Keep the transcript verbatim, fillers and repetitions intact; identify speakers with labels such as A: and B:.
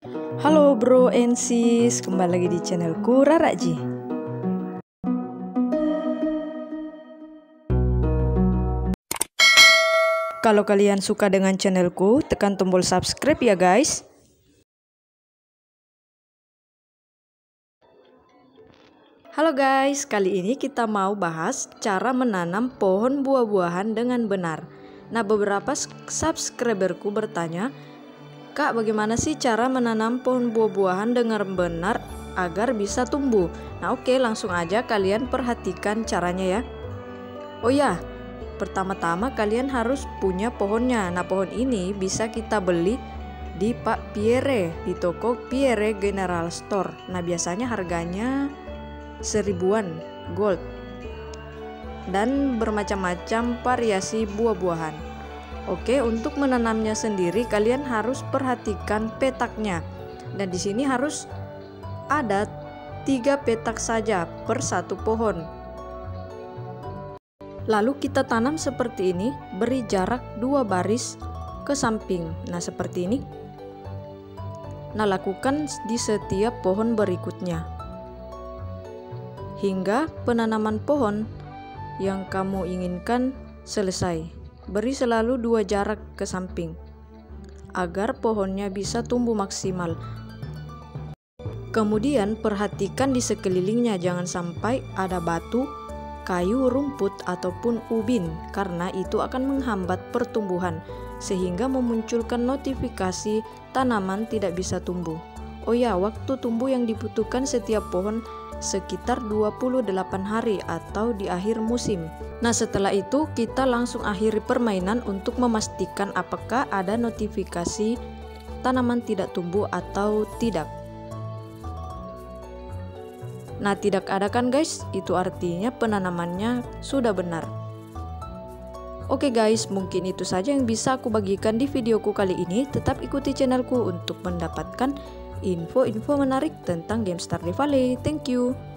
A: Halo bro and sis, kembali lagi di channelku Rara Ji. Kalau kalian suka dengan channelku, tekan tombol subscribe ya guys. Halo guys, kali ini kita mau bahas cara menanam pohon buah-buahan dengan benar. Nah, beberapa subscriberku bertanya, Kak, bagaimana sih cara menanam pohon buah-buahan dengan benar agar bisa tumbuh? Nah, oke, langsung aja kalian perhatikan caranya ya. Oh ya, pertama-tama kalian harus punya pohonnya. Nah, pohon ini bisa kita beli di Pak Pierre, di toko Pierre General Store. Nah, biasanya harganya seribuan gold. Dan bermacam-macam variasi buah-buahan. Oke, untuk menanamnya sendiri kalian harus perhatikan petaknya. Dan di sini harus ada tiga petak saja per satu pohon. Lalu kita tanam seperti ini, beri jarak dua baris ke samping. Nah, seperti ini. Nah, lakukan di setiap pohon berikutnya. Hingga penanaman pohon yang kamu inginkan selesai. Beri selalu dua jarak ke samping agar pohonnya bisa tumbuh maksimal. Kemudian perhatikan di sekelilingnya, jangan sampai ada batu, kayu, rumput ataupun ubin, karena itu akan menghambat pertumbuhan sehingga memunculkan notifikasi tanaman tidak bisa tumbuh. Oh ya, waktu tumbuh yang dibutuhkan setiap pohon sekitar dua puluh delapan hari atau di akhir musim. Nah, setelah itu kita langsung akhiri permainan untuk memastikan apakah ada notifikasi tanaman tidak tumbuh atau tidak. Nah, tidak ada kan guys? Itu artinya penanamannya sudah benar. Oke guys, mungkin itu saja yang bisa aku bagikan di videoku kali ini. Tetap ikuti channelku untuk mendapatkan info-info menarik tentang game Stardew Valley. Thank you.